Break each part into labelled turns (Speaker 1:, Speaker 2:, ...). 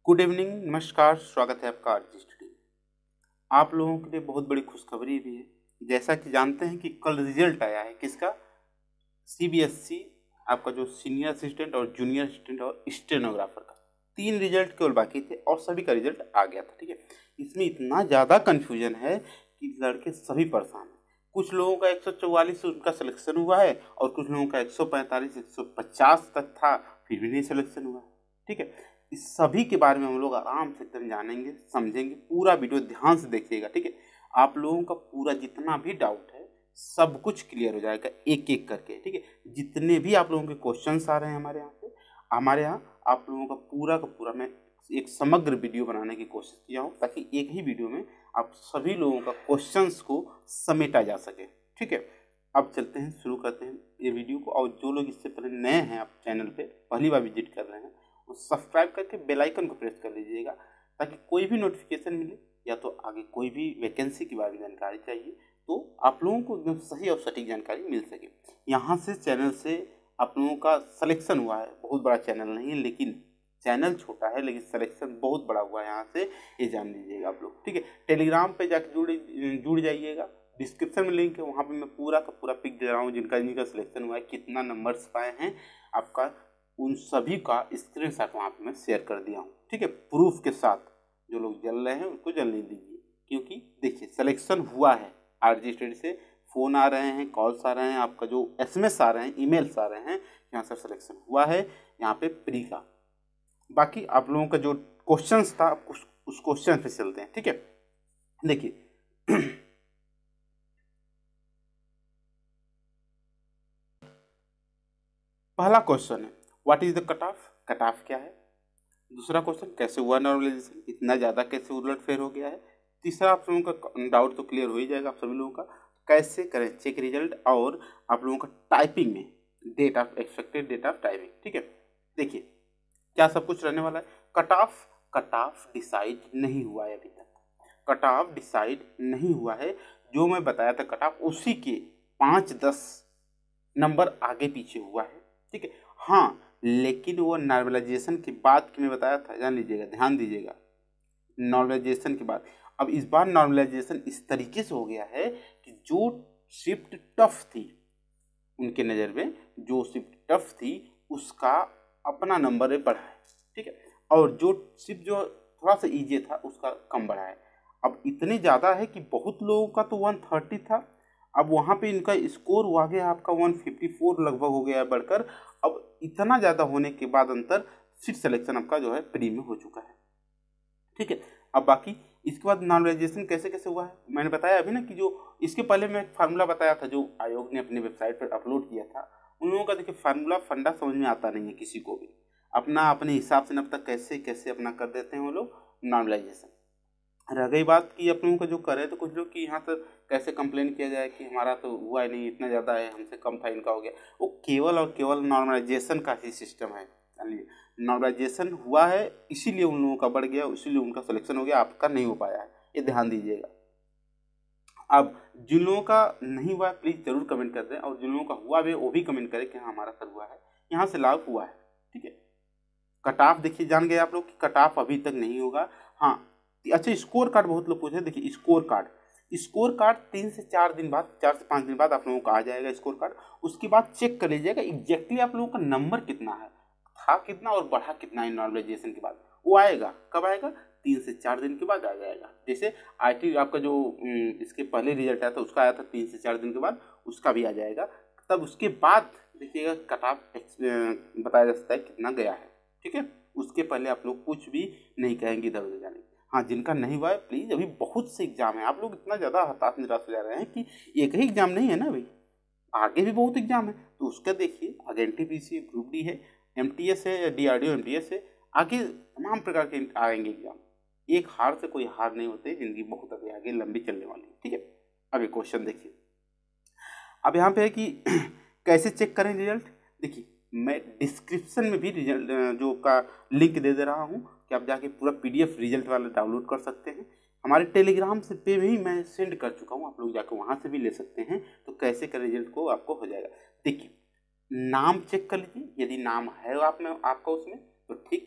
Speaker 1: Good evening, नमस्कार। स्वागत है आपका आरजी स्टडी। आप लोगों के लिए बहुत बड़ी खुशखबरी भी है। जैसा कि जानते हैं कि कल रिजल्ट आया है किसका, सीबीएसई आपका जो सीनियर असिस्टेंट और जूनियर असिस्टेंट और स्टेनोग्राफर का 3 रिजल्ट केवल बाकी थे और सभी का रिजल्ट आ गया था। ठीक है, इसमें इतना ज़्यादा कन्फ्यूजन है कि लड़के सभी परेशान हैं। कुछ लोगों का 144 उनका सिलेक्शन हुआ है और कुछ लोगों का 145 150 तक था, फिर भी नहीं सिलेक्शन हुआ है। ठीक है, इस सभी के बारे में हम लोग आराम से एकदम जानेंगे, समझेंगे। पूरा वीडियो ध्यान से देखिएगा। ठीक है, आप लोगों का पूरा जितना भी डाउट है सब कुछ क्लियर हो जाएगा एक एक करके। ठीक है, जितने भी आप लोगों के क्वेश्चंस आ रहे हैं हमारे यहाँ आप लोगों का पूरा मैं एक समग्र वीडियो बनाने की कोशिश किया हूँ, ताकि एक ही वीडियो में आप सभी लोगों का क्वेश्चंस को समेटा जा सके। ठीक है, अब चलते हैं, शुरू करते हैं ये वीडियो को। और जो लोग इससे पहले नए हैं, आप चैनल पे पहली बार विजिट कर रहे हैं, वो सब्सक्राइब करके बेल आइकन को प्रेस कर लीजिएगा, ताकि कोई भी नोटिफिकेशन मिले या तो आगे कोई भी वैकेंसी के बारे में जानकारी चाहिए तो आप लोगों को एकदम सही और सटीक जानकारी मिल सके। यहाँ से चैनल से आप लोगों का सिलेक्शन हुआ है। बहुत बड़ा चैनल नहीं है, लेकिन चैनल छोटा है लेकिन सिलेक्शन बहुत बड़ा हुआ है यहाँ से, ये जान लीजिएगा आप लोग। ठीक है, टेलीग्राम पे जाके जुड़ जाइएगा, डिस्क्रिप्शन में लिंक है, वहाँ पे मैं पूरा का पूरा पिक दे रहा हूँ जिनका सिलेक्शन हुआ है, कितना नंबर्स पाए हैं आपका, उन सभी का स्क्रीनशॉट वहाँ पे मैं शेयर कर दिया हूँ। ठीक है, प्रूफ के साथ। जो लोग जल रहे हैं उनको जलने दीजिए, क्योंकि देखिए सिलेक्शन हुआ है। आरजी स्टडी से फ़ोन आ रहे हैं, कॉल्स आ रहे हैं, आपका जो एसएमएस आ रहे हैं, ईमेल्स आ रहे हैं, यहाँ सर सिलेक्शन हुआ है, यहाँ पे प्री का। बाकी आप लोगों का जो क्वेश्चंस था उस क्वेश्चन पे चलते हैं। ठीक है, देखिए पहला क्वेश्चन है, what is the cut off. Cut off क्या है। दूसरा क्वेश्चन, कैसे हुआ नॉर्मलाइजेशन, इतना ज़्यादा कैसे उलट फेर हो गया है। तीसरा आप लोगों का डाउट तो क्लियर हो ही जाएगा आप सभी लोगों का, कैसे करें चेक रिजल्ट। और आप लोगों का टाइपिंग में date of expected date of typing. ठीक है, देखिए क्या सब कुछ रहने वाला है। कट ऑफ डिसाइड नहीं हुआ है अभी तक। कट ऑफ डिसाइड नहीं हुआ है। जो मैं बताया था कट ऑफ, उसी के 5-10 नंबर आगे पीछे हुआ है। ठीक है, हाँ, लेकिन वो नॉर्मलाइजेशन के बाद की मैं बताया था, जान लीजिएगा, ध्यान दीजिएगा। नॉर्मलाइजेशन के बाद अब इस बार नॉर्मलाइजेशन इस तरीके से हो गया है कि जो शिफ्ट टफ थी उनके नज़र में, जो शिफ्ट टफ थी उसका अपना नंबर बढ़ा है। ठीक है, और जो शिफ्ट जो थोड़ा सा ईजी था उसका कम बढ़ा है। अब इतने ज़्यादा है कि बहुत लोगों का तो 130 था, अब वहाँ पे इनका स्कोर हुआ गया आपका 154 लगभग हो गया है बढ़कर। अब इतना ज़्यादा होने के बाद अंतर, सीट सिलेक्शन आपका जो है प्री में हो चुका है। ठीक है, अब बाकी इसके बाद नॉर्मलाइजेशन कैसे कैसे हुआ है मैंने बताया अभी ना, कि जो इसके पहले मैं फार्मूला बताया था जो आयोग ने अपने वेबसाइट पर अपलोड किया था। उन लोगों का देखिए फार्मूला फंडा समझ में आता नहीं है किसी को भी, अपना अपने हिसाब से अब तक कैसे कैसे अपना कर देते हैं वो लोग नॉर्मलाइजेशन। रह गई बात कि आप लोगों का जो करे तो कुछ लोग कि यहाँ तक कैसे कंप्लेन किया जाए कि हमारा तो हुआ ही नहीं, इतना ज़्यादा है, हमसे कम था, इनका हो गया। वो केवल और केवल नॉर्मलाइजेशन का ही सिस्टम है, जान लीजिए। नॉर्मलाइजेशन हुआ है इसीलिए उन लोगों का बढ़ गया, इसीलिए उनका सिलेक्शन हो गया, आपका नहीं हो पाया है, ये ध्यान दीजिएगा। अब जिन लोगों का नहीं हुआ है प्लीज़ ज़रूर कमेंट कर दें, और जिन लोगों का हुआ भी वो भी कमेंट करें कि हाँ हमारा सर हुआ है, यहाँ से लागू हुआ है। ठीक है, कट ऑफ देखिए, जान गए आप लोग कि कट ऑफ अभी तक नहीं होगा। हाँ, अच्छा, स्कोर कार्ड बहुत लोग पूछे। देखिए स्कोर कार्ड 3 से 4 दिन बाद, 4 से 5 दिन बाद आप लोगों का आ जाएगा स्कोर कार्ड। उसके बाद चेक कर लीजिएगा एग्जैक्टली आप लोगों का नंबर कितना है, था कितना और बढ़ा कितना है नॉर्मलाइजेशन के बाद। वो आएगा कब आएगा, 3 से 4 दिन के बाद आ जाएगा। जैसे आईटी आपका जो इसके पहले रिजल्ट आया था उसका आया था 3 से 4 दिन के बाद, उसका भी आ जाएगा। तब उसके बाद देखिएगा कट ऑफ बताया जा सकता है कितना गया है। ठीक है, उसके पहले आप लोग कुछ भी नहीं कहेंगे इधर उधर जाने। हाँ, जिनका नहीं हुआ है प्लीज़, अभी बहुत से एग्जाम है, आप लोग इतना ज़्यादा हताश निराश हो जा रहे हैं कि एक ही एग्जाम नहीं है ना भाई, आगे भी बहुत एग्जाम है। तो उसका देखिए, आगे एनटीपीसी, ग्रुप डी है, एमटीएस है, डीआरडीओ एमटीएस है, आगे तमाम प्रकार के आएंगे एग्जाम। एक हार से कोई हार नहीं होते, जिंदगी बहुत अभी आगे लंबी चलने वाली है। ठीक है, अभी क्वेश्चन देखिए। अब यहाँ पे है कि कैसे चेक करें रिजल्ट। देखिए मैं डिस्क्रिप्शन में भी रिजल्ट जो का लिंक दे दे रहा हूँ कि आप जाके पूरा पीडीएफ रिजल्ट वाला डाउनलोड कर सकते हैं। हमारे टेलीग्राम से पे भी मैं सेंड कर चुका हूँ, आप लोग जाकर वहाँ से भी ले सकते हैं। तो कैसे करें रिजल्ट को आपको हो जाएगा। देखिए नाम चेक कर लीजिए, यदि नाम है आप में आपका उसमें तो ठीक,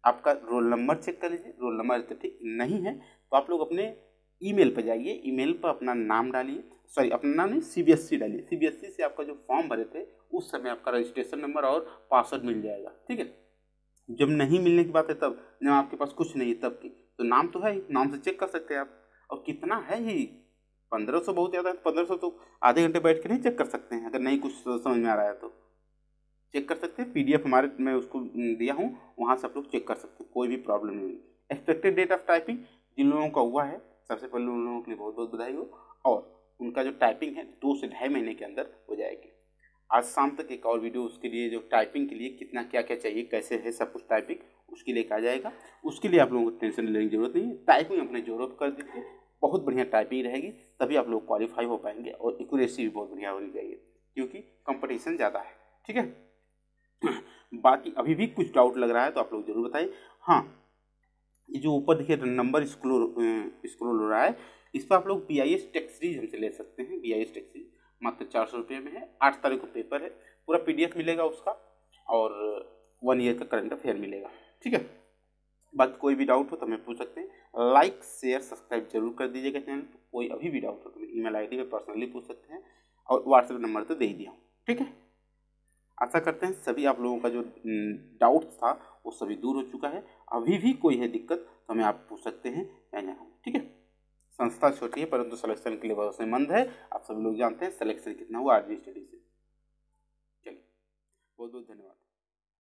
Speaker 1: आपका रोल नंबर चेक कर लीजिए, रोल नंबर तो ठीक नहीं है तो आप लोग अपने ईमेल पर जाइए, ईमेल पर अपना नाम डालिए, सॉरी अपना नाम नहीं, सीबीएसई डालिए, सीबीएसई से आपका जो फॉर्म भरे थे उस समय आपका रजिस्ट्रेशन नंबर और पासवर्ड मिल जाएगा, ठीक है। जब नहीं मिलने की बात है तब, जब आपके पास कुछ नहीं है तब की, तो नाम तो है ही, नाम से चेक कर सकते हैं आप। और कितना है ही 1500 बहुत ज़्यादा है, 1500 तो आधे घंटे बैठ के नहीं चेक कर सकते हैं, अगर नहीं कुछ समझ में आ रहा है तो चेक कर सकते हैं। पीडीएफ हमारे मैं उसको दिया हूँ, वहाँ से आप लोग चेक कर सकते हैं, कोई भी प्रॉब्लम नहीं हुई। एक्सपेक्टेड डेट ऑफ टाइपिंग जिन लोगों का हुआ है, सबसे पहले उन लोगों के लिए बहुत बहुत बधाई हो, और उनका जो टाइपिंग है 2 से ढाई महीने के अंदर हो जाएगी। आज शाम तक एक और वीडियो उसके लिए, जो टाइपिंग के लिए कितना क्या क्या चाहिए, कैसे है सब कुछ टाइपिंग, उसके लिए आ जाएगा। उसके लिए आप लोगों को टेंशन लेने की जरूरत नहीं है, टाइपिंग अपने जोरों कर दीजिए, बहुत बढ़िया टाइपिंग रहेगी, तभी आप लोग क्वालिफाई हो पाएंगे। और एक्यूरेसी भी बहुत बढ़िया होनी चाहिए, क्योंकि कंपटीशन ज़्यादा है, ठीक है। बाकी अभी भी कुछ डाउट लग रहा है तो आप लोग जरूर बताइए। हाँ, ये जो ऊपर देखिए नंबर स्क्रोल हो रहा है, इस पर आप लोग BIS टेक्स्ट सीरीज हमसे ले सकते हैं। BIS टेक्स्ट सीरीज मात्र 400 रुपये में है, 8 तारीख को पेपर है, पूरा PDF मिलेगा उसका, और 1 ईयर का करंट अफेयर मिलेगा, ठीक है। बाकी कोई भी डाउट हो तो हमें पूछ सकते हैं। लाइक शेयर सब्सक्राइब जरूर कर दीजिएगा चैनल पर। कोई अभी भी डाउट हो तो मेरी email ID पे पर्सनली पूछ सकते हैं, और व्हाट्सएप नंबर तो दे ही दिया हूँ, ठीक है। आशा करते हैं सभी आप लोगों का जो डाउट था वो सभी दूर हो चुका है। अभी भी कोई है दिक्कत तो हमें आप पूछ सकते हैं, ठीक है। संस्था छोटी है परंतु सिलेक्शन के लिए भरोसेमंद है। आप सभी लोग जानते हैं सिलेक्शन कितना हुआ RG स्टडी से। चलिए, बहुत बहुत धन्यवाद।